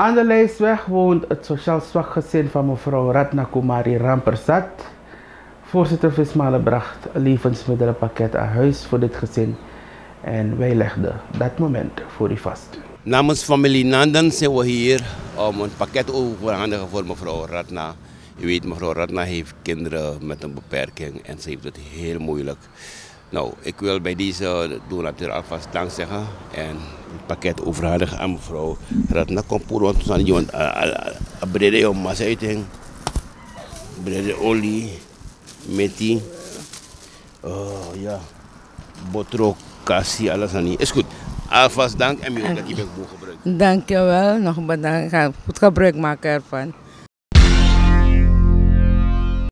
Aan de Lijstweg woont het sociaal zwak gezin van mevrouw Ratna Kumari Rampersad. Voorzitter Vismale bracht een levensmiddelenpakket aan huis voor dit gezin. En wij legden dat moment voor u vast. Namens familie Nandan zijn we hier om een pakket overhandigen voor mevrouw Ratna. U weet, mevrouw Ratna heeft kinderen met een beperking en ze heeft het heel moeilijk. Nou, ik wil bij deze donateur alvast dank zeggen en het pakket overhandigen aan mevrouw Ratna. Kom voor ons aan iemand brede om masuiting, brede olie, meti, ja, botro, kassie, alles aan die. Is goed. Alvast dank en u ook dat je bent gebruikt. Dank je wel. Nog bedankt. Ga goed gebruik maken ervan.